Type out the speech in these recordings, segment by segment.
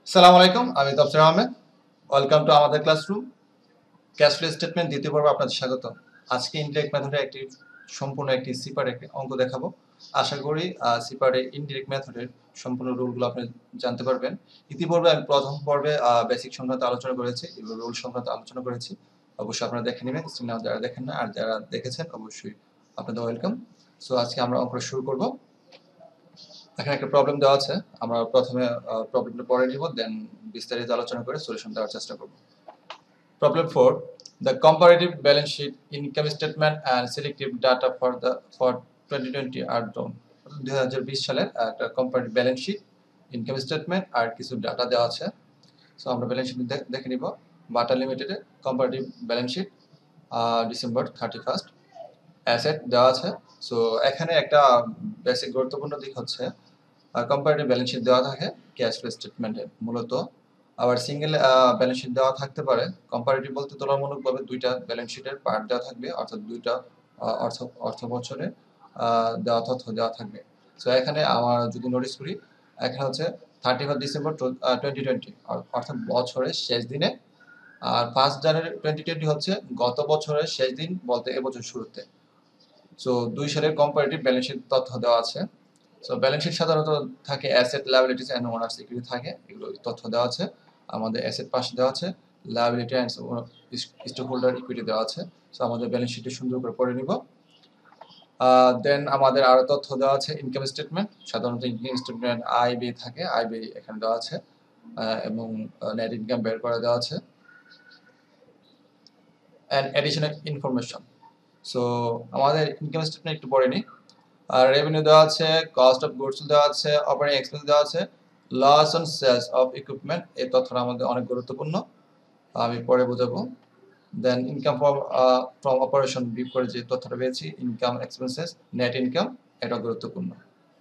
সালাম আলাইকুম, আমি তফসির আহমেদ। ওয়েলকাম টু আমাদের ক্লাসরুম। ক্যাশ ফ্লো স্টেটমেন্ট দ্বিতীয় পর্বে আপনাদের স্বাগত। আজকে ইনডিরেক্ট মেথডের সম্পূর্ণ একটি সিপার একটি অঙ্ক দেখাবো। আশা করি সিপারের ইনডিরেক্ট মেথডের সম্পূর্ণ রুলগুলো আপনি জানতে পারবেন। ইতিপূর্বে আমি প্রথম পর্বে বেসিক সংক্রান্ত আলোচনা করেছি এবং রুল সংক্রান্ত আলোচনা করেছি। অবশ্যই আপনারা দেখে নেবেন, স্ক্রিনে যারা দেখেন না আর যারা দেখেছেন অবশ্যই আপনাদের ওয়েলকাম। সো আজকে আমরা অঙ্কটা শুরু করব। এখানে একটা প্রবলেম দেওয়া আছে, আমরা প্রথমে প্রবলেমটা পড়ে নিব, দেন বিস্তারিত আলোচনা করে সলিউশন দেওয়ার চেষ্টা করব। Problem 4. The comparative balance sheet, income statement and selective data for 2020 are drawn. 2020 সালের একটা comparative balance sheet, income statement আর কিছু ডাটা দেওয়া আছে। সো আমরা ব্যালেন্স শিট দেখে নিব। Bata limited comparative balance sheet December 31st, asset দেওয়া আছে। সো এখানে একটা বেসিক গুরুত্বপূর্ণ দিক হচ্ছে কম্পারেটিভ ব্যালেন্স শিট দেওয়া থাকে ক্যাশ ফ্লো স্টেটমেন্টে মূলত। আবার সিঙ্গেল ব্যালেন্স শিট দেওয়া থাকতে পারে। কম্পারেটিভ বলতে তুলনামূলকভাবে দুইটা ব্যালেন্স শিটের পার্ট দেওয়া থাকবে, অর্থাৎ দুইটা অর্থ বছরে দেওয়া তথ্য দেওয়া থাকবে। সো এখানে আমার যদি নোটিস করি, এখানে হচ্ছে 31 ডিসেম্বর 2020 অর্থাৎ বছরের শেষ দিনে, আর 1 জানুয়ারি 2020 হচ্ছে গত বছরের শেষ দিন বলতে এবছর শুরুতে। সো 2 সালের কম্পারেটিভ ব্যালেন্স শিট তথ্য দেওয়া আছে। সো ব্যালেন্স শিট সাধারণত থাকে asset, liabilities and owners equity থাকে, এগুলো তথ্য দেওয়া আছে। আমাদের অ্যাসেট পাশে দেওয়া আছে, liability and stockholder equity দেওয়া আছে। সো আমাদের ব্যালেন্স শিটে সুন্দর করে পড়ে নিব। দেন আমাদের আরো তথ্য দেওয়া আছে ইনকাম স্টেটমেন্ট। সাধারণত ইনকাম স্টেটমেন্ট আয় ব্যয় থাকে, আয় ব্যয় এখানে দেওয়া আছে এবং নেট ইনকাম বের করে দেওয়া আছে। And additional information. সো আমাদের ইনকাম স্টেটমেন্ট একটু পড়ে নিই। রেভিনিউ দেওয়া আছে, কস্ট অফ গুডস দেওয়া আছে, অপারেটিং এক্সপেন্স দেওয়া আছে, loss on sales of equipment, এই তথ্যটা আমাদের অনেক গুরুত্বপূর্ণ, আমি পরে বোঝাবো। Then income from operation beep করে যে তথ্যটা পেয়েছি, ইনকাম এক্সপেন্সেস, নেট ইনকাম, এটা গুরুত্বপূর্ণ।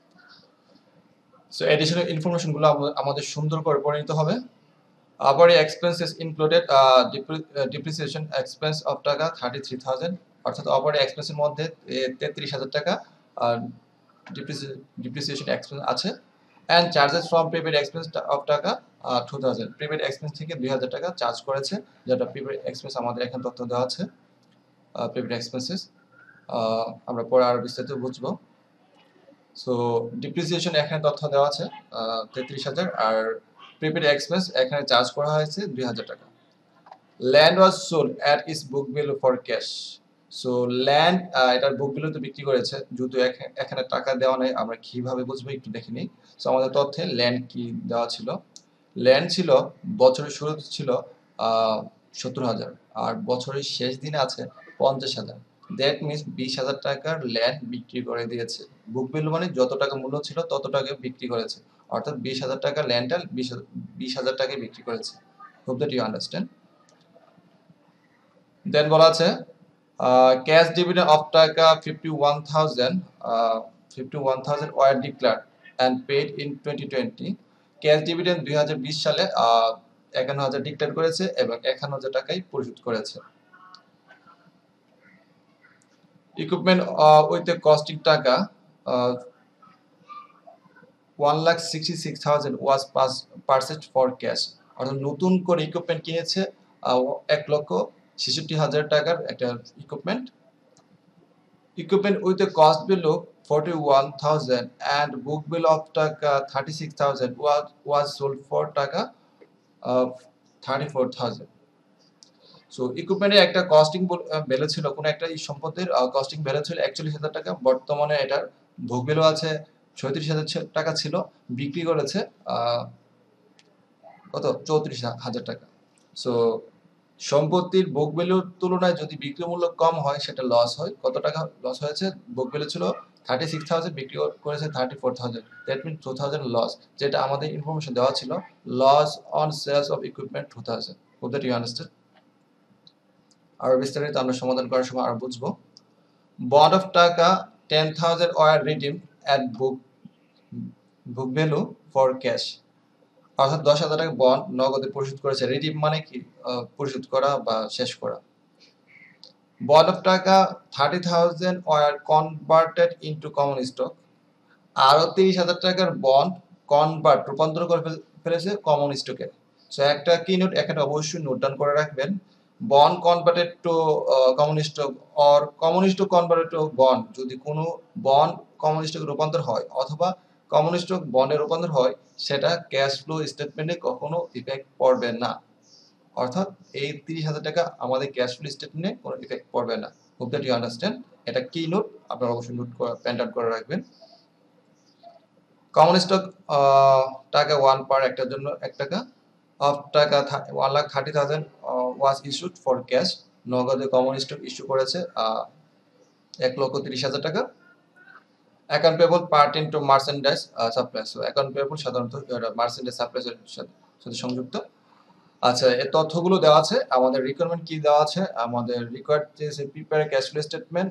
সো এডিশনাল ইনফরমেশনগুলো আমাদের সুন্দর করে পড়ে নিতে হবে। Operating expenses included depreciation expense of টাকা 33,000, অর্থাৎ অপারেটিং এক্সপেন্সের মধ্যে 33,000 টাকা ডিপ্রিসিয়েশন এক্সপেন্স আছে। And charges from prepaid expense of টাকা 2,000, প্রিপেড এক্সপেন্স থেকে 2,000 টাকা চার্জ করেছে, যেটা প্রিপেড এক্সপেন্স আমাদের এখানে তথ্য দেওয়া আছে। প্রিপেড এক্সপেন্সেস আমরা পরে আরো বিস্তারিত বুঝবো। সো ডিপ্রিসিয়েশন এখানে তথ্য দেওয়া আছে 33,000, আর প্রিপেড এক্সপেন্স এখানে চার্জ করা হয়েছে 2,000 টাকা। Land was sold at its book value for cash. So land এটার বুক ভ্যালুতে বিক্রি করেছে, যেহেতু এখানে টাকা দেওয়া নেই, আমরা কিভাবে বুঝবো একটু দেখে নিই। সো আমাদের তথ্যে ল্যান্ড কি দেওয়া ছিল, ল্যান্ড ছিল বছরের শুরুতে ছিল 70,000, আর বছরের শেষ দিনে আছে 50,000। দ্যাট মিনস 20,000 টাকার ল্যান্ড বিক্রি করে দিয়েছে। বুক ভ্যালু মানে যত টাকা মূল্য ছিল তত টাকা বিক্রি করেছে, অর্থাৎ 20,000 টাকা ল্যান্ডটা 20,000 টাকায় বিক্রি করেছে। Hope that you understand. Then বলা আছে ক্যাশ ডিভিডেন্ড অফ টাকা 51,000 were declared and paid in 2020। Cash dividend 2020 সালে 51,000 ডিক্লেয়ার করেছে এবং 51,000 টাকাই পরিশোধ করেছে। ইকুইপমেন্ট উইথ এ কস্টিং টাকা 1,66,000 ওয়াজ পারচেজড ফর ক্যাশ, অর্থাৎ নতুন করে ইকুইপমেন্ট কিনেছে 1,66,000 টাকার একটা equipment. Equipment with a cost below 41,000 and book bill of টাকা 36,000 was sold for টাকা 34,000. সো ইকুইপমেন্টের একটা কস্টিং ভ্যালু ছিল, কোন একটা এই সম্পদের কস্টিং ভ্যালু ছিল 41,000 টাকা, বর্তমানে এটার বুক ভ্যালু আছে 36,000 টাকা ছিল, বিক্রি করেছে কত 34,000 টাকা। সো সম্পত্তির বুক ভ্যালুর তুলনায় যদি বিক্রি মূল্য কম হয় সেটা লস হয়। কত টাকা লস হয়েছে? বুক ভ্যালু ছিল 36,000, বিক্রি করেছে 34,000, দ্যাট মিনস 2,000 লস, যেটা আমাদের ইনফরমেশন দেওয়া ছিল loss on sales of equipment 2,000। Hope that you understand. আর বিস্তারিত আমরা সমাধান করার সময় আর বুঝবো। বন্ড অফ টাকা 10,000 were redeem at book value for cash, অর্থাৎ 10,000 টাকা বন্ড নগদে পরিশোধ করেছে। রিডিম মানে কি? পরিশোধ করা বা শেষ করা। বন্ড অফ টাকা 30,000 were converted into common stock, আরো 30,000 টাকার বন্ড রূপান্তর করে ফেলেছে কমন স্টকে। সো একটা কি নোট এখানে অবশ্যই নোট ডাউন করে রাখবেন, bond converted to common stock or common stock converted to bond. যদি কোনো বন্ড কমন স্টকে রূপান্তর হয় অথবা কমন স্টক বন্ডে রূপান্তর হয়, সেটা ক্যাশ ফ্লো স্টেটমেন্টে কখনো ইফেক্ট পড়বে না। অর্থাৎ এই 30,000 টাকা আমাদের ক্যাশ ফ্লো স্টেটমেন্টে কোনো ইফেক্ট পড়বে না। Hope that you understand. এটা কি নোট আপনারা অবশ্যই নোট করে পেন ডাউন করে রাখবেন। কমন স্টক টাকা 1 পার একটার জন্য 1 টাকা অফ টাকা 1,30,000 ওয়াজ ইস্যুড ফর ক্যাশ। নগদে কমন স্টক ইস্যু করেছে 1,30,000 টাকা। Account payable pertain to merchandise supply. So account payable সাধারণত মার্চেন্ডাইজ সাপ্লাইয়ের সাথে সংযুক্ত। আচ্ছা, এই তথ্যগুলো দেওয়া আছে। আমাদের রিকোয়ারমেন্ট কি দেওয়া আছে? আমাদের রিকোয়ার্ড যে prepare cash flow statement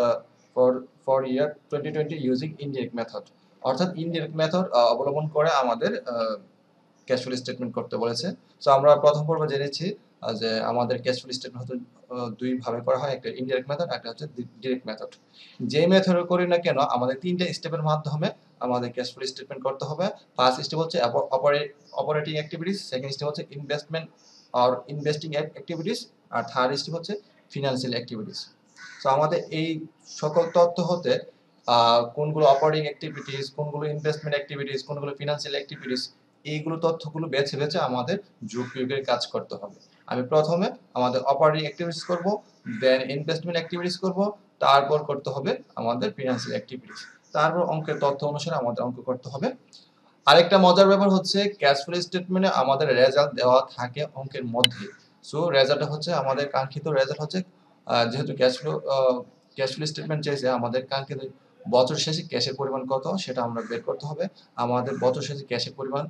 for year 2020 using indirect method. অর্থাৎ ইনডিরেক্ট মেথড অবলম্বন করে আমাদের ক্যাশ ফ্লো স্টেটমেন্ট করতে বলেছে। সো আমরা প্রথম পর্বে জেনেছি যে আমাদের ক্যাশ ফ্লো স্টেটমেন্ট হতে দুই ভাবে করা হয়, একটা ইনডিরেক্ট মেথড, একটা হচ্ছে ডিরেক্ট মেথড। যে মেথড করি না কেন আমাদের তিনটা স্টেপের মাধ্যমে আমাদের ক্যাশ ফ্লো স্টেটমেন্ট করতে হবে। ফার্স্ট স্টেপ হচ্ছে অপারেটিং অ্যাক্টিভিটিস, সেকেন্ড স্টেপ হচ্ছে ইনভেস্টমেন্ট আর ইনভেস্টিং অ্যাক্টিভিটিস, আর থার্ড স্টেপ হচ্ছে ফিনান্সিয়াল অ্যাক্টিভিটিস। সো আমাদের এই সকল তথ্য হতে কোনগুলো অপারেটিং অ্যাক্টিভিটিস, কোনগুলো ইনভেস্টমেন্ট অ্যাক্টিভিটিস, কোনগুলো ফিনান্সিয়াল অ্যাক্টিভিটিস, এইগুলো তথ্যগুলো বেছে বেছে আমাদের যোগ বিয়োগের কাজ করতে হবে। আমি প্রথমে আমাদের অপারেটিং অ্যাক্টিভিটিস করব, দেন ইনভেস্টমেন্ট অ্যাক্টিভিটিস করব, তারপর করতে হবে আমাদের ফিনান্সিয়াল অ্যাক্টিভিটিস, তারপর অঙ্কের তথ্য অনুসারে আমাদের অঙ্ক করতে হবে। আরেকটা মজার ব্যাপার হচ্ছে ক্যাশ ফ্লো স্টেটমেন্টে আমাদের রেজাল্ট দেওয়া থাকে অঙ্কের মধ্যে। সো রেজাল্ট হচ্ছে আমাদের কাঙ্ক্ষিত রেজাল্ট হচ্ছে যেহেতু ক্যাশ ফ্লো স্টেটমেন্ট চেয়েছে আমাদের কাঙ্ক্ষিত বছর শেষে ক্যাশের পরিমাণ কত সেটা আমরা বের করতে হবে। আমাদের বছর শেষে ক্যাশের পরিমাণ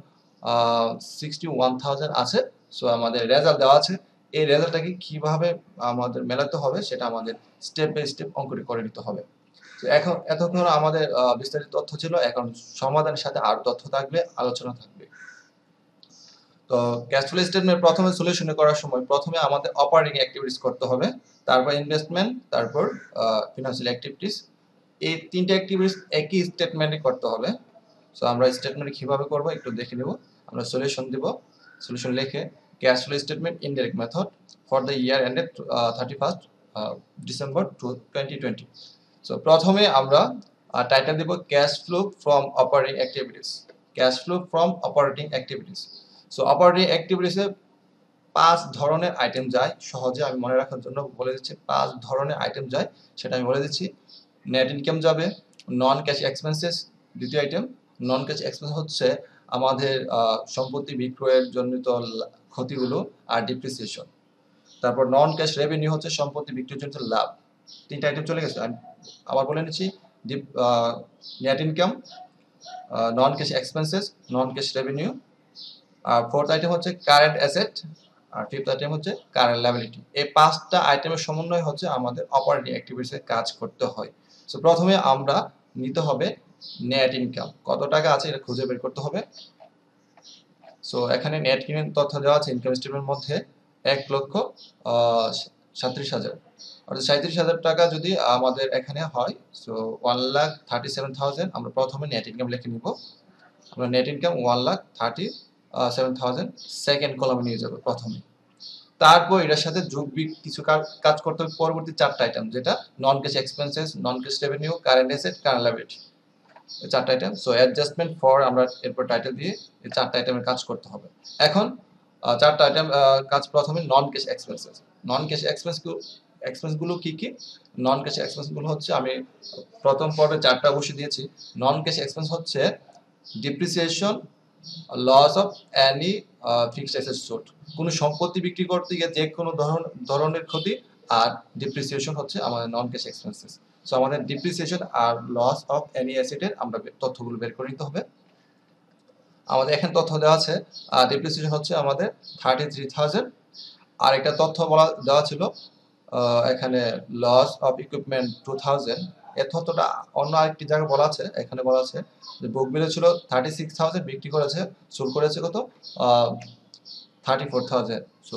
61,000 আছে। সো আমাদের রেজাল্ট দেওয়া আছে, এই রেজাল্টটাকে কিভাবে আমাদের মেলাতে হবে সেটা আমাদের স্টেপ বাই স্টেপ অঙ্কটি করে নিতে হবে। তো এখন এতক্ষণ আমাদের বিস্তারিত তথ্য ছিল, এখন সমাধানের সাথে আরো তথ্য থাকবে, আলোচনা থাকবে। তো ক্যাশ ফ্লো স্টেটমেন্ট প্রথমে সলিউশন করার সময় প্রথমে আমাদের অপারেটিং অ্যাক্টিভিটিস করতে হবে, তারপর ইনভেস্টমেন্ট, তারপর ফিনান্সিয়াল অ্যাক্টিভিটিস। এই তিনটা অ্যাক্টিভিটিস একই স্টেটমেন্টে করতে হবে। সো আমরা স্টেটমেন্ট কিভাবে করব একটু দেখে নেব। আমরা সলিউশন দিব, সলিউশন লিখে cash flow statement indirect method for the year ended 31st December 2020। So প্রথমে আমরা টাইটেল দিব cash flow from operating activities. Cash flow from operating activities. So operating অ্যাক্টিভিটিসে 5 ধরনের আইটেম যায়, সহজে আমি মনে রাখার জন্য বলে দিচ্ছি 5 ধরনের আইটেম যায়, সেটা আমি বলে দিচ্ছি। নেট ইনকাম যাবে, নন ক্যাশ এক্সপেন্সেস দ্বিতীয় আইটেম। নন ক্যাশ এক্সপেন্স হচ্ছে আমাদের সম্পত্তি বিক্রয়ের জনিত ক্ষতিগুলো আর ডিপ্রিসিয়েশন। তারপর নন ক্যাশ রেভিনিউ হচ্ছে সম্পত্তি বিক্রির জন্য লাভ। তিনটা আইটেম চলে গেছে, আমি আবার বলে নিচ্ছি। Net income, non cash expenses, non cash revenue, আর ফোর্থ আইটেম হচ্ছে কারেন্ট অ্যাসেট, আর ফিফথ আইটেম হচ্ছে কারেন্ট লায়াবিলিটি। এই 5টা আইটেমের সমন্বয় হচ্ছে আমাদের অপারেটিং অ্যাক্টিভিটিসে কাজ করতে হয়। সো প্রথমে আমরা নিতে হবে নেট ইনকাম, কত টাকা আছে এটা খুঁজে বের করতে হবে। সো এখানে নেট ইনকাম তথ্য দেওয়া আছে ইনকাম স্টেটমেন্টের মধ্যে 1,37,000, অর্থাৎ 37,000 টাকা যদি আমাদের এখানে হয়, সো 1,37,000 আমরা প্রথমে নেট ইনকাম লিখে নিব। আমরা নেট ইনকাম 1,37,000 সেকেন্ড কলামে নিয়ে যাব প্রথমে। তারপর এটার সাথে যোগ বিয়োগ কিছু কাজ করতে হবে পরবর্তী 4টা আইটেম, যেটা non cash expenses, non cash revenue, current asset, current liability, এই 4টা আইটেম। সো অ্যাডজাস্টমেন্ট ফর আমরা এরপর টাইটেল দিয়ে এই 4টা আইটেমের কাজ করতে হবে। এখন 4টা আইটেম কাজ প্রথমে non cash expenses. Non cash এক্সপেন্সগুলো কি কি? নন ক্যাশ এক্সপেন্সগুলো হচ্ছে আমি প্রথম পর্বে 4টা অবশ্যই দিয়েছি। নন ক্যাশ এক্সপেন্স হচ্ছে depreciation, loss of any fixed asset sold, কোনো সম্পত্তি বিক্রি করতে গিয়ে যে কোনো ধরনের ক্ষতি, আর ডিপ্রিসিয়েশন হচ্ছে আমাদের নন ক্যাশ এক্সপেন্সেস। সো আমাদের ডিপ্রিসিয়েশন আর লস অফ এনি অ্যাসেটের আমরা তথ্যগুলো বের করে নিতে হবে। আমাদের এখানে তথ্য দেওয়া আছে ডিপ্রিসিয়েশন হচ্ছে আমাদের 33,000, আর একটা তথ্য দেওয়া ছিল এখানে লস অফ ইকুইপমেন্ট 2,000। এই তথ্যটা অন্য আরেকটি জায়গায় বলা আছে, এখানে বলা আছে যে বুক ভ্যালু ছিল 36,000, বিক্রি করেছে সোল্ড করেছে কত 34,000। সো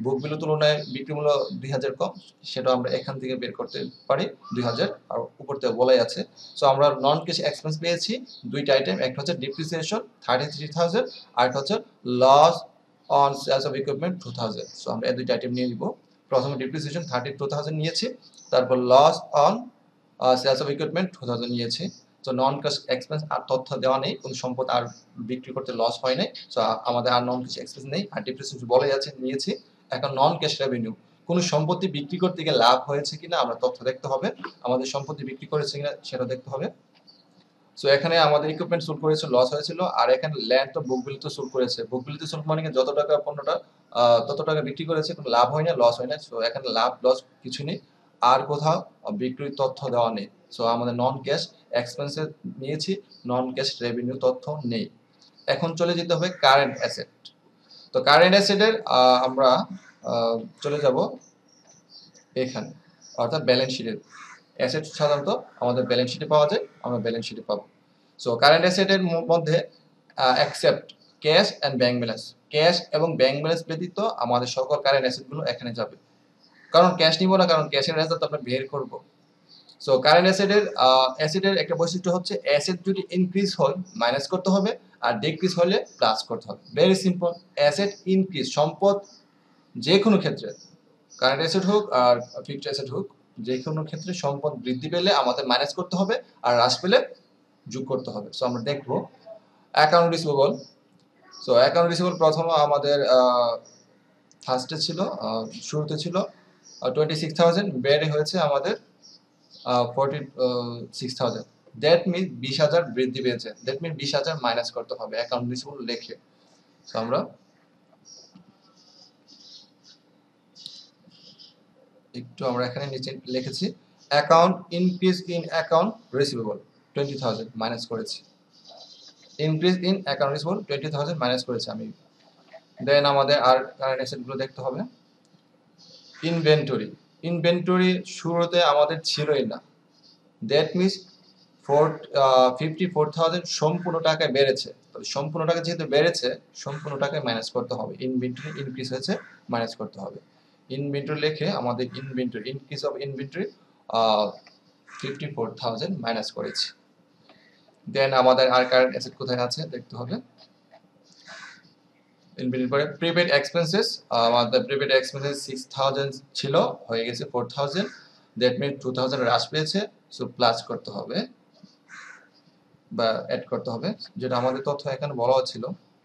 বুক ভ্যালু তুলনায় বিক্রি মূল্য 2000 কম, সেটা আমরা এখান থেকে বের করতে পারি 2000, আর উপর থেকে বলাই আছে। সো আমরা নন ক্যাশ এক্সপেন্স পেয়েছি দুইটা আইটেম, একটা হচ্ছে ডিপ্রিসিয়েশন 33000, আর একটা হচ্ছে loss on sales of equipment 2000। So আমরা এই দুইটা আইটেম নিয়ে নিব। প্রথমে ডিপ্রিসিয়েশন 32000 নিয়েছি, তারপর loss on sales of equipment 2000 নিয়েছি। তো নন ক্যাশ এক্সপেন্স আর তথ্য দেওয়া নেই, কোন সম্পদ আর বিক্রি করতে লস হয় নাই, সো আমাদের আর নন ক্যাশ এক্সপেন্স নেই, আর ডিপ্রিসিয়েশন বলে যাচ্ছে নিয়েছি। এখন নন ক্যাশ রেভিনিউ, কোন সম্পত্তি বিক্রি করতে গিয়ে লাভ হয়েছে কিনা আমরা তথ্য দেখতে হবে, আমাদের সম্পত্তি বিক্রি করেছে কিনা সেটা দেখতে হবে। সো এখানে আমাদের ইকুইপমেন্ট সোল্ড করেছে, লস হয়েছিল, আর এখানে ল্যান্ড তো বুক ভ্যালুতে সোল্ড করেছে। বুক ভ্যালুতে সোল্ড মানে যত টাকা পণ্যটা তত টাকা বিক্রি করেছে, কোনো লাভ হয় না, লস হয় না। সো এখানে লাভ লস কিছু নেই, আর কোথাও বিক্রির তথ্য দেওয়া নেই। সো আমাদের নন ক্যাশ এক্সপেন্সে নিয়েছি, নন ক্যাশ রেভিনিউ তথ্য নেই। এখন চলে যেতে হবে কারেন্ট অ্যাসেট। তো কারেন্ট অ্যাসেটের আমরা চলে যাব এখানে, অর্থাৎ ব্যালেন্স শিটের। অ্যাসেট সাধারণত আমাদের ব্যালেন্স শিটে পাওয়া যায়, আমরা ব্যালেন্স শিটে পাবো। সো কারেন্ট অ্যাসেটের মধ্যে except cash and bank balance, cash এবং ব্যাংক ব্যালেন্স ব্যতীত আমাদের সকল কারেন্ট অ্যাসেটগুলো এখানে যাবে। কারণ ক্যাশ নিব না, কারণ ক্যাশের রেজাল্ট আমরা বের করব। সো কারেন্ট অ্যাসেটের একটা বৈশিষ্ট্য হচ্ছে অ্যাসেট যদি ইনক্রিজ হয় মাইনাস করতে হবে, আর ডিক্রিজ হলে প্লাস করতে হবে। Very simple. অ্যাসেট ইনক্রিজ, সম্পদ যে কোনো ক্ষেত্রে, কারেন্ট অ্যাসেট হোক আর ফিক্সড অ্যাসেট হোক, যে কোনো ক্ষেত্রে সম্পদ বৃদ্ধি পেলে আমাদের মাইনাস করতে হবে, আর হ্রাস পেলে যোগ করতে হবে। সো আমরা দেখবো account receivable. So account receivable প্রথম আমাদের ফার্স্টে ছিল, শুরুতে ছিল 26,000, বেড়ে হয়েছে আমাদের 46,000। দ্যাট মিনস 20,000 বৃদ্ধি পেয়েছে, দ্যাট মিনস 20,000 মাইনাস করতে হবে অ্যাকাউন্ট রিসিভেবল লিখে। সো আমরা এখানে নিচে লিখেছি account increase in account receivable 20,000 minus করেছি, increase in account receivable 20,000 minus করেছি আমি। দেন আমাদের আর কারেন্ট অ্যাসেটগুলো দেখতে হবে। ইনভেন্টরি, ইনভেন্টরি শুরুতে আমাদের ছিলই না, দ্যাট মিনস 54,000 সম্পূর্ণ টাকায় বেড়েছে। তবে সম্পূর্ণ টাকা যেহেতু বেড়েছে, সম্পূর্ণ টাকায় মাইনাস করতে হবে। ইনভেন্টরি ইনক্রিজ হয়েছে, মাইনাস করতে হবে। ইনভেন্টরি লিখে আমাদের inventory, increase of inventory 54,000 minus করেছি। দেন আমাদের আর কারেন্ট অ্যাসেট কোথায় আছে দেখতে হবে। ইনভেন্টরি পরে প্রিপেড এক্সপেন্সেস, আমাদের প্রিপেড এক্সপেন্সেস 6,000 ছিল, হয়ে গেছে 4,000, দ্যাট মিনস 2,000 হ্রাস পেয়েছে। সো প্লাস করতে হবে বা অ্যাড করতে হবে, যেটা আমাদের তথ্য এখানে বলা হচ্ছিল।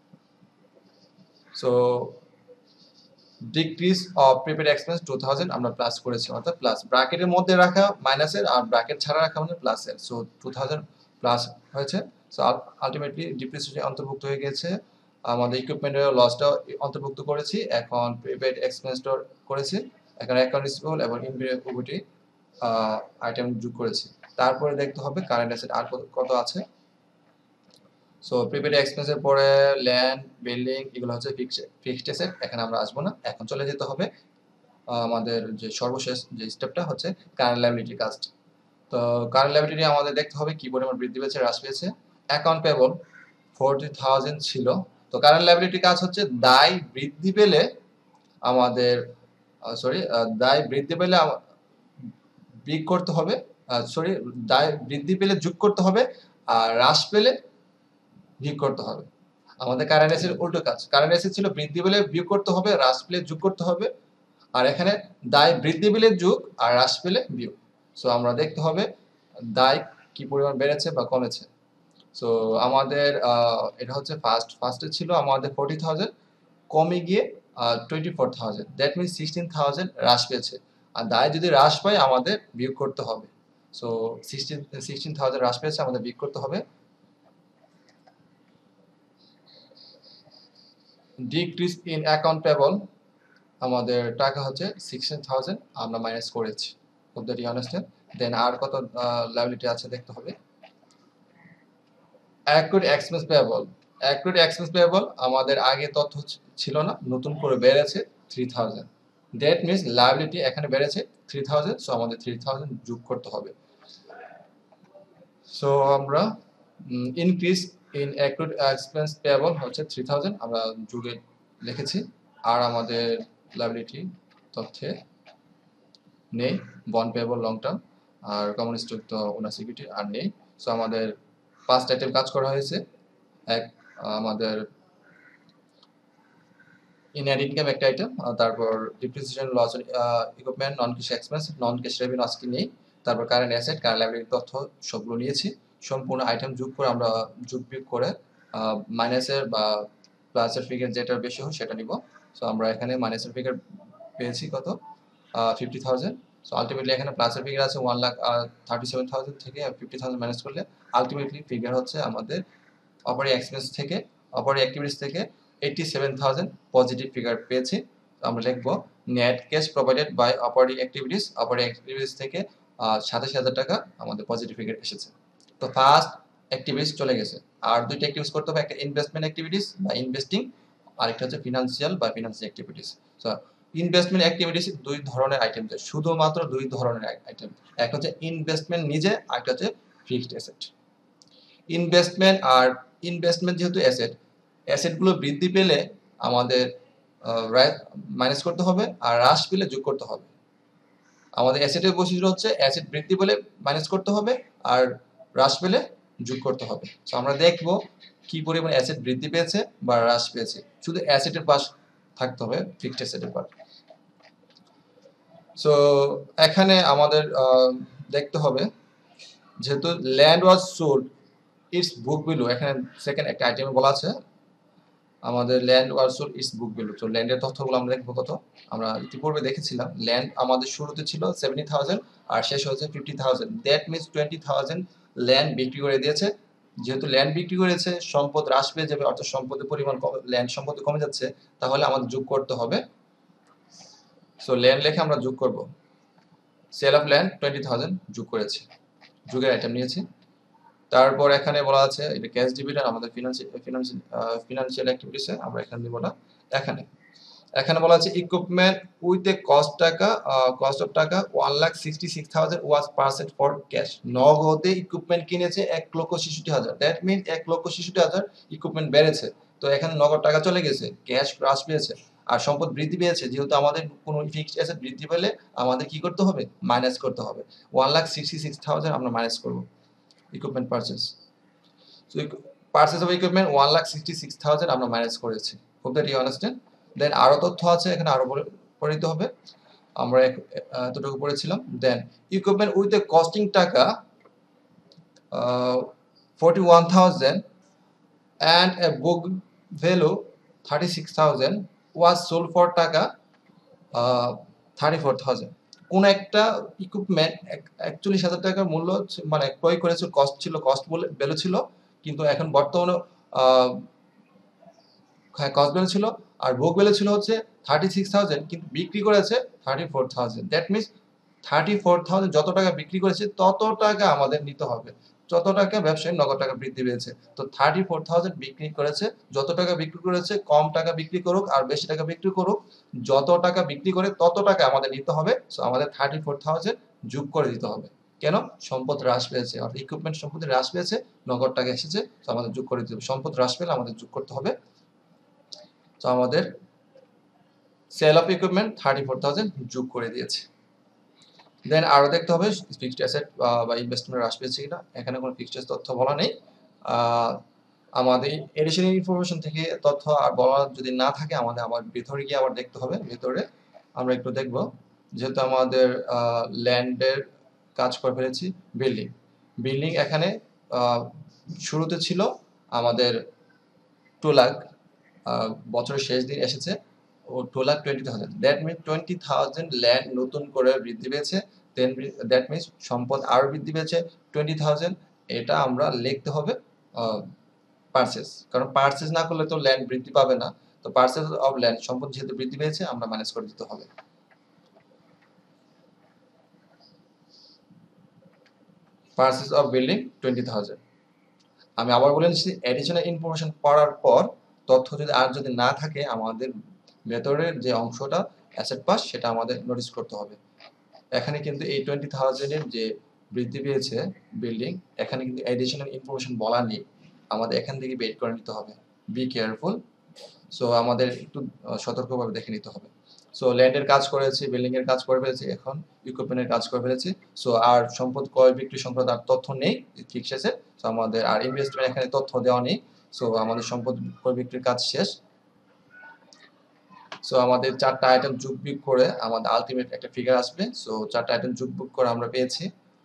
So decrease of prepaid expense 2,000 আমরা প্লাস করেছি, অর্থাৎ প্লাস ব্র্যাকেটের মধ্যে রাখা মাইনাসের, আর ব্র্যাকেট ছাড়া রাখা মানে প্লাসের। সো 2,000 প্লাস হয়েছে। সো আলটিমেটলি ডিপ্রিসিয়েশন অন্তর্ভুক্ত হয়ে গেছে, আমাদের ইকুইপমেন্টের লসটাও অন্তর্ভুক্ত করেছি, এখন প্রিপেড এক্সপেন্সটা করেছি, এখন অ্যাকাউন্ট রিসিভেবল এবং ইনভেন্টরি উভয়টি আইটেম যোগ করেছি। তারপরে দেখতে হবে কারেন্ট অ্যাসেট আর কত আছে। সো প্রিপেড এক্সপেন্সের পরে ল্যান্ড, বিল্ডিং, এগুলো হচ্ছে ফিক্সড অ্যাসেট, এখানে আমরা আসবো না। এখন চলে যেতে হবে আমাদের যে সর্বশেষ যে স্টেপটা হচ্ছে কারেন্ট লায়াবিলিটি কাস্ট। তো কারেন্ট লায়াবিলিটি আমাদের দেখতে হবে কি পরিমাণ বৃদ্ধি পেয়েছে, হ্রাস পেয়েছে। অ্যাকাউন্ট পেয়েবল 40,000 ছিল। তো কারেন্ট লায়াবিলিটি কাজ হচ্ছে দায় বৃদ্ধি পেলে আমাদের দায় বৃদ্ধি পেলে বিয়োগ করতে হবে, দায় বৃদ্ধি পেলে যোগ করতে হবে, আর হ্রাস পেলে বিয়োগ করতে হবে। আমাদের কারেন্ট অ্যাসেট উল্টো কাজ, কারেন্ট অ্যাসেট ছিল বৃদ্ধি পেলে বিয়োগ করতে হবে, হ্রাস পেলে যোগ করতে হবে, আর এখানে দায় বৃদ্ধি পেলে যোগ আর হ্রাস পেলে বিয়োগ। সো আমরা দেখতে হবে দায় কি পরিমাণ বেড়েছে বা কমেছে। সো আমাদের এটা হচ্ছে ফার্স্টে ছিল আমাদের 40,000, কমে গিয়ে 24,000, দ্যাট মিনস 16,000 হ্রাস পেয়েছে। আর দায় যদি হ্রাস পায় আমাদের বিয়োগ করতে হবে। সো 16,000 হ্রাস পেয়েছে, আমাদের বিয়োগ করতে হবে। ডিক্রিজ ইন অ্যাকাউন্ট পেবল, আমাদের টাকা হচ্ছে 16,000 আমরা মাইনাস করেছি। Hope that you understand. Then আর কত লায়াবিলিটি আছে দেখতে হবে। Accrued expense payable, accrued expense payable আমাদের আগে তথ্য ছিল না, নতুন করে বেড়েছে 3,000, দ্যাট মিনস লায়াবিলিটি এখানে বেড়েছে 3,000। সো আমাদের 3,000 যোগ করতে হবে। সো আমরা increase in accrued expense payable হচ্ছে 3,000 আমরা যোগে লিখেছি, আর আমাদের লায়াবিলিটি তথ্যে নেই, বন্ড পেয়েবল লং টার্ম আর কমন স্টক তো ওনার সিকিউরিটি আর নেই। সো আমাদের 5টা আইটেম কাজ করা হয়েছে। এক, আমাদের ইনহ্যান্ড ইনকাম একটা আইটেম, তারপর depreciation loss equipment, non cash expense, non cash revenue আজকে নেই, তারপর কারেন্ট অ্যাসেট, কারেন্ট লায়াবিলিটি তথ্য সবগুলো নিয়েছি। সম্পূর্ণ আইটেম যোগ করে আমরা যোগ বিয়োগ করে মাইনাসের বা প্লাসের ফিগার যেটা বেশি হয় সেটা নিব। সো আমরা এখানে মাইনাসের ফিগার পেয়েছি কত, 50,000। সো আলটিমেটলি এখানে প্লাসের ফিগার আছে 1,37,000 থেকে 50,000 মাইনাস করলে আলটিমেটলি ফিগার হচ্ছে আমাদের অপারেটিং এক্সপেন্স থেকে, অপারেটিং অ্যাক্টিভিটিস থেকে 87,000 পজিটিভ ফিগার পেয়েছি। আমরা লিখবো net cash provided by operating activities থেকে 27,000 টাকা আমাদের পজিটিভ ফিগার এসেছে। তো ফার্স্ট অ্যাক্টিভিটিস চলে গেছে, আর দুইটা অ্যাক্টিভিটিস করতে হবে, একটা ইনভেস্টমেন্ট অ্যাক্টিভিটিস বা ইনভেস্টিং, আরেকটা হচ্ছে ফিনান্সিয়াল বা financial activities. So investment activities দুই ধরনের আইটেম, শুধুমাত্র দুই ধরনের আইটেম, একটা হচ্ছে ইনভেস্টমেন্ট নিজে, আরেকটা হচ্ছে ফিক্সড অ্যাসেট। ইনভেস্টমেন্ট যেহেতু অ্যাসেটগুলো বৃদ্ধি পেলে আমাদের মাইনাস করতে হবে, আর হ্রাস পেলে যোগ করতে হবে। আমাদের অ্যাসেটের বৈশিষ্ট্য হচ্ছে অ্যাসেট বৃদ্ধি পেলে মাইনাস করতে হবে আর হ্রাস পেলে যোগ করতে হবে। সো আমরা দেখব কি পরিমাণ অ্যাসেট বৃদ্ধি পেয়েছে বা হ্রাস পেয়েছে, শুধু অ্যাসেটের পাশ থাকতে হবে, ফিক্সড অ্যাসেটের পাশ। সো এখানে আমাদের দেখতে হবে, যেহেতু land was sold its book value, এখানে সেকেন্ড একটা আইটেমে বলা আছে আমাদের land was sold its book value. তো ল্যান্ডের তথ্যগুলো আমরা দেখবো কত। আমরা ইতিপূর্বে দেখেছিলাম ল্যান্ড আমাদের শুরুতে ছিল 70,000 আর শেষ হয়েছে 50,000, দ্যাট মিনস 20,000 ল্যান্ড বিক্রি করে দিয়েছে। যেহেতু ল্যান্ড বিক্রি করেছে, সম্পদ হ্রাস পেয়ে যাবে, অর্থাৎ সম্পদের পরিমাণ ল্যান্ড সম্পদ কমে যাচ্ছে, তাহলে আমাদের যোগ করতে হবে। সো ল্যান্ড লেখে আমরা যোগ করব, সেল অফ ল্যান্ড 20,000 যোগ করেছি, যুগের আইটেম নিয়েছি। তারপর এখানে বলা আছে এটা ক্যাশ ডিভিডেন্ড, আমাদের ফিনান্সিয়াল অ্যাক্টিভিটিসে আমরা এখানে দিব না। এখানে বলা আছে equipment with a cost of টাকা 1,66,000 ওয়াজ পারচেজড ফর ক্যাশ। নগদে ইকুইপমেন্ট কিনেছে 1,66,000, দ্যাট মিন 1,66,000 ইকুইপমেন্ট বেড়েছে। তো এখানে নগদ টাকা চলে গেছে, ক্যাশ হ্রাস পেয়েছে, আর সম্পদ বৃদ্ধি পেয়েছে। যেহেতু আমাদের কোনো ফিক্সড অ্যাসেট বৃদ্ধি পেলে আমাদের কি করতে হবে, মাইনাস করতে হবে। 1,66,000 আমরা মাইনাস করব equipment purchase. So purchase of equipment 1,66,000 আমরা মাইনাস করেছি। Hope that you understand. Then আরো তথ্য আছে এখানে, আরো পড়ে দিতে হবে, আমরা এতটুকু পড়েছিলাম। Then equipment with a costing টাকা 41,000 and a book value 36,000 was sold for টাকা 34,000। কোন একটা ইকুইপমেন্ট 41,000 টাকার মূল্য মানে ক্রয় করেছে, কস্ট ভ্যালু ছিল, কিন্তু এখন বর্তমানে কস্ট ভ্যালু ছিল আর বুক ভ্যালু ছিল হচ্ছে 36,000, কিন্তু বিক্রি করেছে 34,000। দ্যাট মিনস 34,000 যত টাকা বিক্রি করেছে তত টাকা আমাদের নিতে হবে, যত টাকা ব্যবসায়ী নগদ টাকা বৃদ্ধি পেয়েছে। তো 34,000 বিক্রি করেছে, যত টাকা বিক্রি করেছে, কম টাকা বিক্রি করুক আর বেশি টাকা বিক্রি করুক, যত টাকা বিক্রি করে তত টাকা আমাদের নিতে হবে। সো আমাদের 34,000 যোগ করে দিতে হবে। কেন? সম্পদ হ্রাস পেয়েছে, অর্থাৎ ইকুইপমেন্ট সম্পদ হ্রাস পেয়েছে, নগদ টাকা এসেছে, তো আমাদের যোগ করে দিতে হবে। সম্পদ হ্রাস পেলে আমাদের যোগ করতে হবে। তো আমাদের সেল অফ ইকুইপমেন্ট 34,000 যোগ করে দিয়েছে। দেন আরো দেখতে হবে ফিক্সড অ্যাসেট বা ইনভেস্টমেন্ট হ্রাস পেয়েছে কিনা। এখানে কোনো ফিক্সড তথ্য বলা নেই। আমাদের এডিশনাল ইনফরমেশন থেকে তথ্য আর বলা যদি না থাকে, আমাদের আবার ভেতরে গিয়ে আবার দেখতে হবে। ভেতরে আমরা একটু দেখব, যেহেতু আমাদের ল্যান্ডের কাজ করে ফেলেছি। বিল্ডিং এখানে শুরুতে ছিল আমাদের 2 লাখ, বছরের শেষ দিন এসেছে ও 2,20,000, দ্যাট মিনস 20,000 ল্যান্ড নতুন করে বৃদ্ধি পেয়েছে। দেন দ্যাট মিনস সম্পদ আরো বৃদ্ধি পেয়েছে 20,000। এটা আমরা লিখতে হবে পারচেজ, কারণ পারচেজ না করলে তো ল্যান্ড বৃদ্ধি পাবে না। তো পারচেজ অফ ল্যান্ড, সম্পদ যেহেতু বৃদ্ধি পেয়েছে, আমরা মাইনাস করে দিতে হবে। Purchase of building 20,000। আমি আবার বলে নিচ্ছি, এডিশনাল ইনফরমেশন পড়ার পর তথ্য যদি না থাকে, আমাদের ভেতরের যে অংশটা অ্যাসেট পাস সেটা আমাদের নোটিস করতে হবে। এখানে কিন্তু এই 20,000 এর যে বৃদ্ধি পেয়েছে বিল্ডিং, এখানে কিন্তু এডিশনাল ইনফরমেশন বলা নেই, আমাদের এখান থেকে বের করে নিতে হবে। Be careful. সো আমাদের একটু সতর্কভাবে দেখে নিতে হবে। সো ল্যান্ডের কাজ করেছি, বিল্ডিং এর কাজ করে ফেলেছি, এখন ইকুইপমেন্টের কাজ করে ফেলেছি। সো আর সম্পদ ক্রয় বিক্রি সংক্রান্ত আর তথ্য নেই ফিক্সড অ্যাসেট। সো আমাদের আর ইনভেস্টমেন্ট এখানে তথ্য দেওয়া নেই। সো আমাদের সম্পদ ক্রয় বিক্রির কাজ শেষ। সো আমাদের 4টা আইটেম যোগ বিয়োগ করে আমাদের আলটিমেট একটা ফিগার আসবে। সো 4টা আইটেম যোগ বিয়োগ করে আমরা পেয়েছি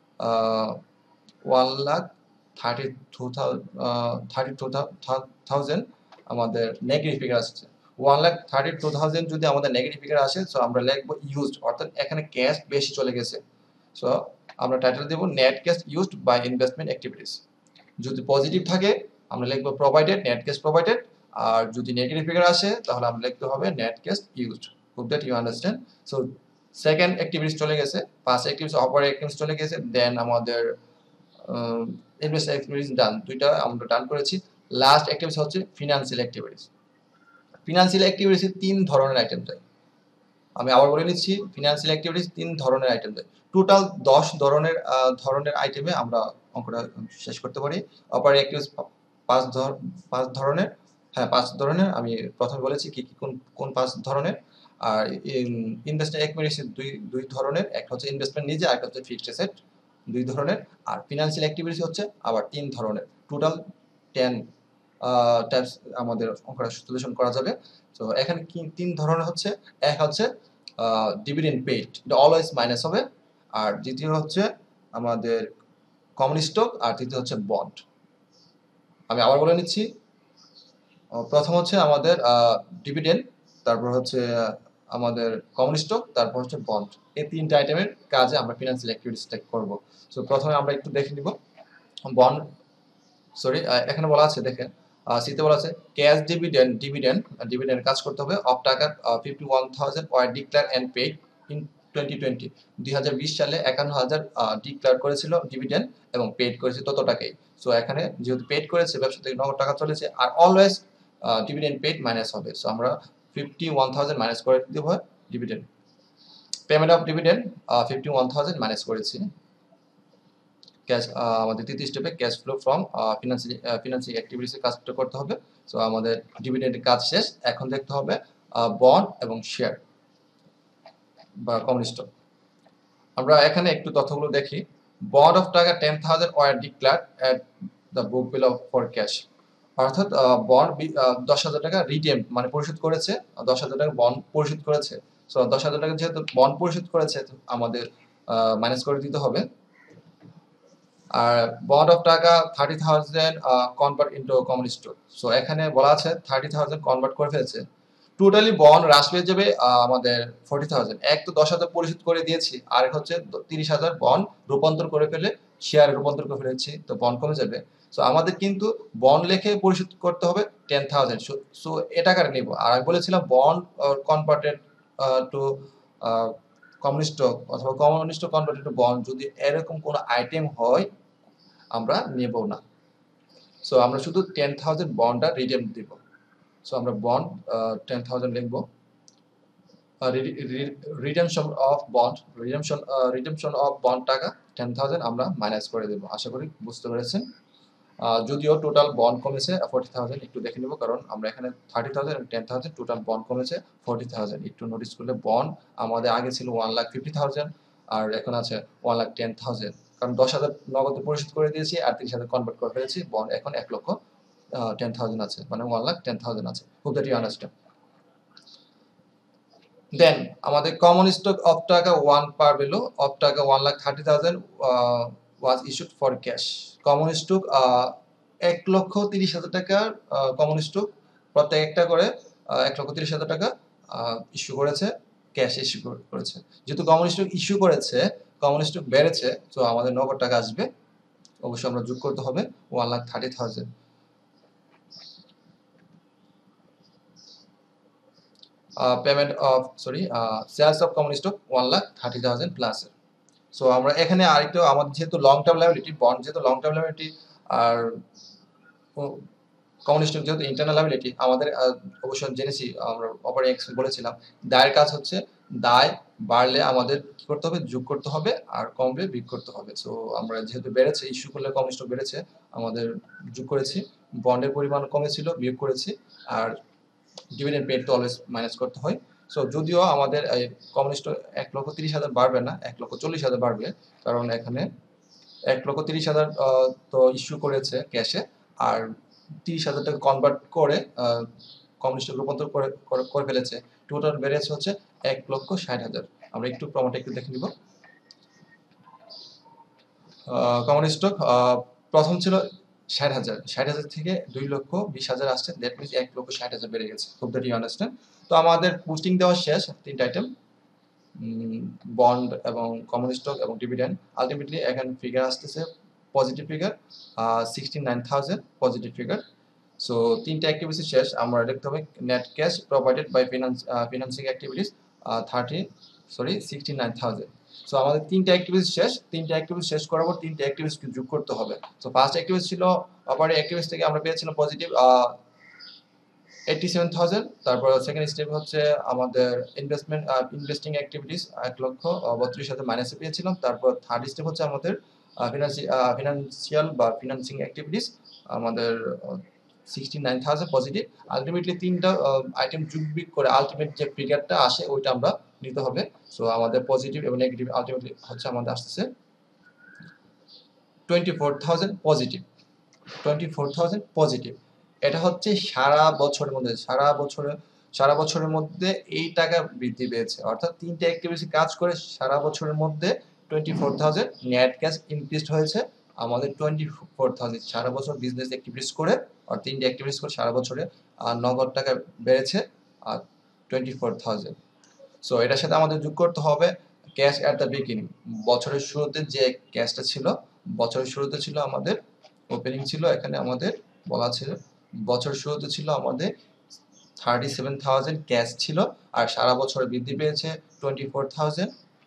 1,32,000 আমাদের নেগেটিভ ফিগার আসছে। 1,32,000 যদি আমাদের নেগেটিভ ফিগার আসে, সো আমরা লিখবো ইউজড, অর্থাৎ এখানে ক্যাশ বেশি চলে গেছে। সো আমরা টাইটেল দেব net cash used by investment activities. যদি পজিটিভ থাকে আমরা লিখবো প্রোভাইডেড, নেট ক্যাশ প্রোভাইডেড। আর যদি নেগেটিভ ফিগার আসে তাহলে আমরা লিখতে হবে net cash used. Hope that you understand. So second activities চলে গেছে, ফার্স্ট অ্যাক্টিভিটিস অপারেট অ্যাক্টিভিটিস চলে গেছে, দেন আমাদের ইনভেস্ট অ্যাক্টিভিটিস ডান, দুইটা আমরা ডান করেছি। লাস্ট অ্যাক্টিভিটিস হচ্ছে ফিনান্সিয়াল অ্যাক্টিভিটিস। ফিনান্সিয়াল অ্যাক্টিভিটিসে 3 ধরনের আইটেম দেয়। আমি আবার বলে নিচ্ছি, ফিনান্সিয়াল অ্যাক্টিভিটিস 3 ধরনের আইটেম দেয়। টোটাল 10 ধরনের আইটেমে আমরা অঙ্কটা শেষ করতে পারি। অপারেট অ্যাক্টিভিটিস 5 ধরনের, হ্যাঁ 5 ধরনের। আমি প্রথমে বলেছি কি কি কোন 5 ধরনের। আর ইনভেস্টমেন্ট অ্যাক্টিভিটিস দুই ধরনের, একটা হচ্ছে ইনভেস্টমেন্ট নিজে, আর একটা হচ্ছে ফিক্সড অ্যাসেট, 2 ধরনের। আর ফিনান্সিয়াল অ্যাক্টিভিটিস হচ্ছে আবার 3 ধরনের। টোটাল 10 টাইপস আমাদের অঙ্কটা সলিউশন করা যাবে। তো এখানে কি 3 ধরনের হচ্ছে, এক হচ্ছে ডিভিডেন্ড পেইড, এটা অলওয়েজ মাইনাস হবে। আর দ্বিতীয় হচ্ছে আমাদের কমন স্টক, আর তৃতীয় হচ্ছে বন্ড। আমি আবার বলে নিচ্ছি, প্রথম হচ্ছে আমাদের ডিভিডেন্ড, তারপর হচ্ছে আমাদের কমন স্টক, তারপর হচ্ছে বন্ড। এই 3টা আইটেমের কাজে আমরা ফিনান্সিয়াল অ্যাক্টিভিটিসটা করব। সো প্রথমে আমরা একটু দেখে নিব বন্ড, সরি এখানে বলা আছে দেখেন, সিতে বলা আছে ক্যাশ ডিভিডেন্ড কাজ করতে হবে অফ টাকা 51,000 were declare and paid in 2020। 2020 সালে 51,000 ডিক্লেয়ার করেছিল ডিভিডেন্ড এবং পেইড করেছে তত টাকাই। সো এখানে যেহেতু পেইড করেছে, ব্যবসা থেকে নগদ টাকা চলেছে, আর অলওয়েজ ডিভিডেন্ড পেইড মাইনাস হবে। সো আমরা 51,000 মাইনাস করে দেব dividend. Payment of dividend 51,000 minus করেছি। ক্যাশ আমাদের তৃতীয় স্টেপে cash flow from financial activities এর কাজটা করতে হবে। সো আমাদের ডিভিডেন্ডের কাজ শেষ, এখন দেখতে হবে বন্ড এবং শেয়ার বা কমন স্টক। আমরা এখানে একটু তথ্যগুলো দেখি। বন্ড অফ টাকা 10,000 were declared at the book value for cash, অর্থাৎ বন্ড 10,000 টাকা রিডিম মানে পরিশোধ করেছে, 10,000 টাকা বন্ড পরিশোধ করেছে। সো 10,000 টাকা যেহেতু বন্ড পরিশোধ করেছে, আমাদের মাইনাস করে দিতে হবে। আর বন্ড অফ টাকা 30,000 convert into common stock. So এখানে বলা আছে 30,000 কনভার্ট করে ফেলেছে। টোটালি বন্ড হ্রাস পেয়ে যাবে আমাদের 40,000। এক তো 10,000 পরিশোধ করে দিয়েছি, আর এক হচ্ছে 30,000 বন্ড রূপান্তর করে ফেলে শেয়ারে রূপান্তর করে ফেলেছি, তো বন্ড কমে যাবে। সো আমাদের কিন্তু বন্ড লেখে পরিশোধ করতে হবে 10,000। সো এ টাকাটা নিব। আর আমি বলেছিলাম bond converted to common stock অথবা common stock converted to bond, যদি এরকম কোনো আইটেম হয় আমরা নেব না। সো আমরা শুধু 10,000 বন্ডটা রিডিম দিব। সো আমরা বন্ড 10,000 লিখব। রিডেমশন অফ বন্ড টাকা 10,000 আমরা মাইনাস করে দেব। আশা করি বুঝতে পেরেছেন। যদিও টোটাল বন্ড কমেছে 40,000, একটু দেখে নেব, কারণ আমরা এখানে 30,000 এবং 10,000 টোটাল বন্ড কমেছে 40,000। একটু নোটিস করলে বন্ড আমাদের আগে ছিল 1,50,000 আর এখন আছে 1,10,000, কারণ 10,000 নগদে পরিশোধ করে দিয়েছি আর 30,000 কনভার্ট করে ফেলেছি। বন্ড এখন 1,10,000 আছে, মানে 1,10,000 আছে। Hope that you understand. Then আমাদের কমন স্টক অফ টাকা 1 পার ভ্যালু অফ টাকা 1,30,000 was issued for cash. Common stock 1,30,000 টাকার কমন স্টক প্রত্যেক একটা করে 1,30,000 টাকা ইস্যু করেছে, ক্যাশ ইস্যু করেছে। যেহেতু কমন স্টক ইস্যু করেছে, কমন স্টক বেড়েছে, তো আমাদের নগদ টাকা আসবে। অবশ্যই আমরা যোগ করতে হবে 1,30,000। Payment of sales of common stock 1,30,000 plus. So আমরা এখানে আরেকটু, আমাদের যেহেতু লং টার্ম লায়াবিলিটি, বন্ড যেহেতু লং টার্ম লায়াবিলিটি, আর কমন স্টক যেহেতু ইন্টারনাল লায়াবিলিটি, আমাদের অবশ্যই জেনেছি, আমরা অপারেটিং এক্সপেন্স বলেছিলাম দায়ের কাজ হচ্ছে দায় বাড়লে আমাদের কি করতে হবে, যোগ করতে হবে, আর কমলে বিয়োগ করতে হবে। সো আমরা যেহেতু বেড়েছে, ইস্যু করলে কমন স্টক বেড়েছে, আমাদের যোগ করেছি, বন্ডের পরিমাণ কমেছিল বিয়োগ করেছি, আর ডিভিডেন্ড পেড তো অলওয়েজ মাইনাস করতে হয়। সো যদিও আমাদের কমন স্টক 1,30,000 বাড়বে না, 1,40,000 বাড়বে, কারণ এখানে 1,30,000 তো ইস্যু করেছে ক্যাশে, আর 30,000 টাকা কনভার্ট করে কমন স্টক রূপান্তর করে ফেলেছে। টোটাল বেড়েছে হচ্ছে 1,60,000। আমরা একটু প্রমাণটা একটু দেখে নিব। কমন স্টক প্রথম ছিল 60,000, 60,000 থেকে 2,20,000 আসছে, দ্যাট মিনস 1,60,000 বেড়ে গেছে। Hope that you understand. তো আমাদের পোস্টিং দেওয়া শেষ, 3টা আইটেম, বন্ড এবং কমন স্টক এবং ডিভিডেন্ড। আলটিমেটলি এখানে ফিগার আসতেছে positive figure 69,000 positive figure. So 3টা অ্যাক্টিভিটি শেষ, আমরা লিখতে হবে net cash provided by financing activities 69,000। So আমাদের 3টা অ্যাক্টিভিটি শেষ, 3টা অ্যাক্টিভিটি শেষ করার পর 3টা অ্যাক্টিভিটিকে যোগ করতে হবে। সো ফার্স্ট অ্যাক্টিভিটি ছিল অপারেটিং অ্যাক্টিভিটিস থেকে আমরা পেয়েছিলাম পজিটিভ 87,000। তারপর সেকেন্ড স্টেপ হচ্ছে আমাদের ইনভেস্টিং অ্যাক্টিভিটিস 1,32,000 মাইনাসে পেয়েছিলাম। তারপর থার্ড স্টেপ হচ্ছে আমাদের ফিনান্সিয়াল বা ফিনান্সিং অ্যাক্টিভিটিস আমাদের 69,000 পজিটিভ। আলটিমেটলি 3টা আইটেম যোগ বিয়োগ করে আলটিমেট যে ফিগারটা আসে ওইটা আমরা নিতে হবে। সো আমাদের পজিটিভ এবং নেগেটিভ আলটিমেটলি হচ্ছে আমাদের আসছে 24,000 পজিটিভ, 24,000 পজিটিভ। এটা হচ্ছে সারা বছরের মধ্যে এই টাকা বৃদ্ধি পেয়েছে, অর্থাৎ 3টা অ্যাক্টিভিটি কাজ করে সারা বছরের মধ্যে 24,000 নেট ক্যাশ ইনক্রিজ হয়েছে। আমাদের 24,000 সারা বছর বিজনেস অ্যাক্টিভিটিস করে আর 3টা অ্যাক্টিভিটিস করে সারা বছরে নগদ টাকা বেড়েছে 24,000। সো এটার সাথে আমাদের যোগ করতে হবে ক্যাশ অ্যাট দ্য বিগিনিং। বছরের শুরুতে যে ক্যাশটা ছিল, বছরের শুরুতে ছিল আমাদের ওপেনিং ছিল, এখানে আমাদের বলা ছিল বছরের শুরুতে ছিল আমাদের 37,000 ক্যাশ ছিল, আর সারা বছরে বৃদ্ধি পেয়েছে 24,000।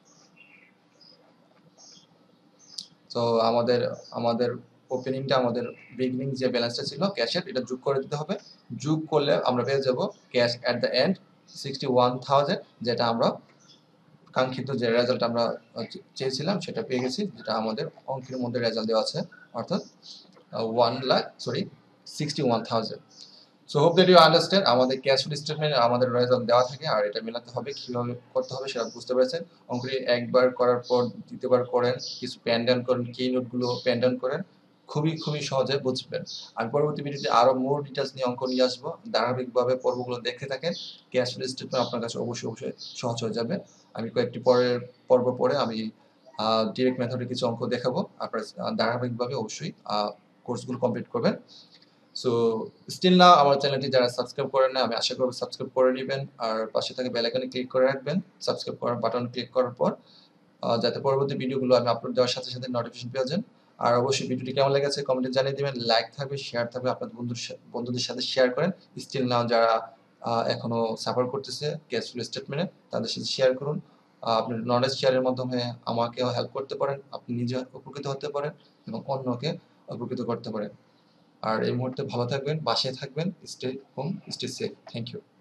তো আমাদের ওপেনিংটা, আমাদের বিগিনিং যে ব্যালেন্সটা ছিল ক্যাশের, এটা যোগ করে দিতে হবে। যোগ করলে আমরা পেয়ে যাব ক্যাশ অ্যাট দ্য এন্ড 61,000, যেটা আমরা কাঙ্ক্ষিত যে রেজাল্ট আমরা চেয়েছিলাম সেটা পেয়ে গেছি, যেটা আমাদের অঙ্কের মধ্যে রেজাল্ট দেওয়া আছে, অর্থাৎ 61,000। So hope that you understand. আমাদের ক্যাশ ফ্লো স্টেটমেন্টে আমাদের রেজাল্ট দেওয়া থাকে, আর এটা মেলাতে হবে, কিভাবে করতে হবে সেটা বুঝতে পেরেছেন। অঙ্কটি একবার করার পর দ্বিতীয়বার করেন, কিছু পেন ডাউন করেন, কি নোটগুলো পেন ডাউন করেন, খুবই সহজে বুঝবেন। আমি পরবর্তী ভিডিওতে আরো মোর ডিটেইলস নিয়ে অঙ্ক নিয়ে আসবো। ধারাবাহিকভাবে পর্বগুলো দেখতে থাকেন, ক্যাশ ফ্লো স্টেটমেন্ট আপনার কাছে অবশ্যই সহজ হয়ে যাবে। আমি কয়েকটি পর্ব পরে আমি ডিরেক্ট মেথডে কিছু অঙ্ক দেখাবো। আপনারা ধারাবাহিকভাবে অবশ্যই কোর্সগুলো কমপ্লিট করবেন। সো স্টিল না আমার চ্যানেলটি যারা সাবস্ক্রাইব করেন না, আমি আশা করব সাবস্ক্রাইব করে নেবেন, আর পাশে থাকা বেল আইকনে ক্লিক করে রাখবেন। সাবস্ক্রাইব করার বাটন ক্লিক করার পর যাতে পরবর্তী ভিডিওগুলো আমি আপলোড দেওয়ার সাথে সাথে নোটিফিকেশন পেয়ে যান। আর অবশ্যই ভিডিওটি কেমন লেগেছে কমেন্টে জানিয়ে দিবেন। লাইক থাকবে, শেয়ার থাকবে, আপনাদের বন্ধুদের সাথে শেয়ার করেন। স্টিল নাও যারা এখনো সাফার করতেছে ক্যাশ ফ্লো স্টেটমেন্টে, তাদের সাথে শেয়ার করুন। আপনার নলেজ শেয়ারের মাধ্যমে আমাকেও হেল্প করতে পারেন, আপনি নিজে উপকৃত হতে পারেন এবং অন্যকে উপকৃত করতে পারেন। আর এই মুহূর্তে ভালো থাকবেন, বাসায় থাকবেন, stay home, stay safe. Thank you.